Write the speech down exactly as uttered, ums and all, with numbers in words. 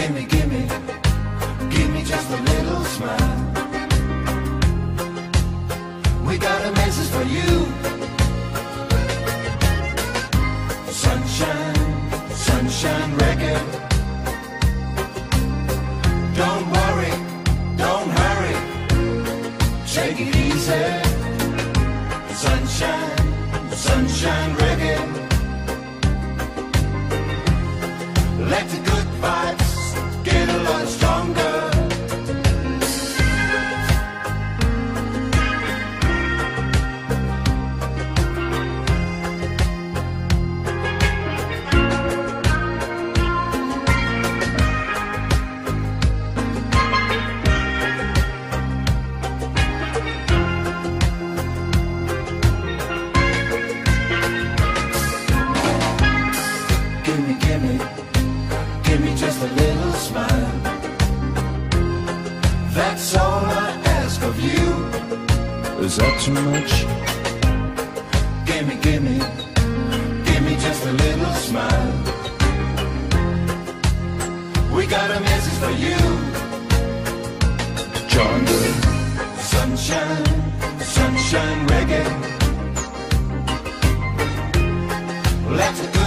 Gimme, gimme, give me just a little smile. We got a message for you. Sunshine, sunshine reggae. Don't worry, don't hurry, take it easy. Sunshine, sunshine reggae. Let the good vibes get a lot stronger. Gimme, gimme, give me just a little smile. That's all I ask of you. Is that too much? Gimme, gimme, give me just a little smile. We got a message for you. Jungle, sunshine, sunshine reggae. Let's go.